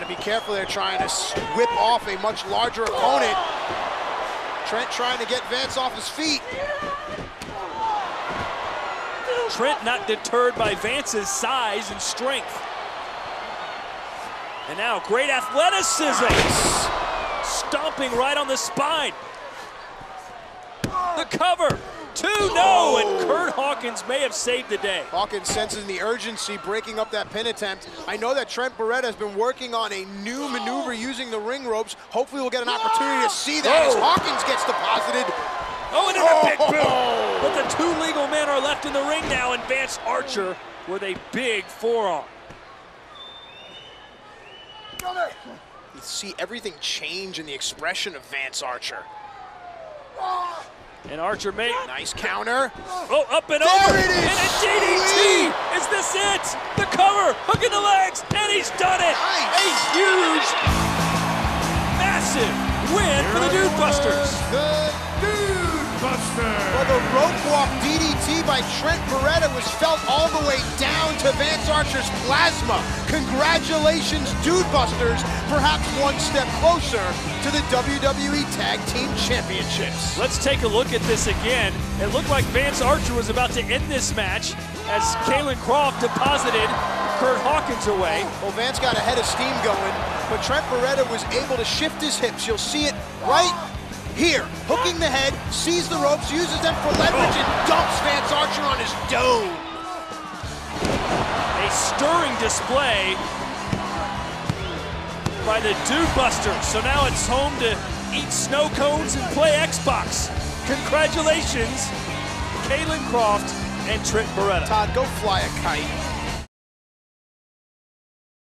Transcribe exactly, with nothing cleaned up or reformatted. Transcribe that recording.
be careful there, trying to whip off a much larger opponent. Trent trying to get Vance off his feet. Trent not deterred by Vance's size and strength. And now great athleticism. Nice. Stomping right on the spine. The cover. Two, no, and Kurt Hawkins may have saved the day. Hawkins senses the urgency, breaking up that pin attempt. I know that Trent Beretta has been working on a new maneuver using the ring ropes. Hopefully we'll get an opportunity to see that as Hawkins gets deposited. Oh, and then a big boom. But the two legal men are left in the ring now, and Vance Archer with a big forearm. You see everything change in the expression of Vance Archer. And Archer made nice counter. Oh, up and there over. It is. And a D D T. Is this it? The cover, hooking the legs, and he's done it. Nice. A huge, massive win for the Dude Busters. The Dude Busters. Well, the rope walk D D T by Trent Beretta was felt all the way down to Vance Archer's plasma. Congratulations, Dude Busters. Perhaps one step closer to the W W E Tag Team Championships. Let's take a look at this again. It looked like Vance Archer was about to end this match as Kalen Croft deposited Kurt Hawkins away. Well, Vance got a head of steam going, but Trent Beretta was able to shift his hips. You'll see it right here. Hooking the head, sees the ropes, uses them for leverage, and dumps Vance Archer on his dome. A stirring display by the Dude Busters. So now it's home to eat snow cones and play Xbox. Congratulations, Kalen Croft and Trent Beretta. Todd, go fly a kite.